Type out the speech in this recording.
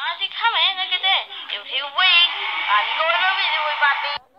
Auntie, come in, look at this. If you wait, I'm going to be with Papi.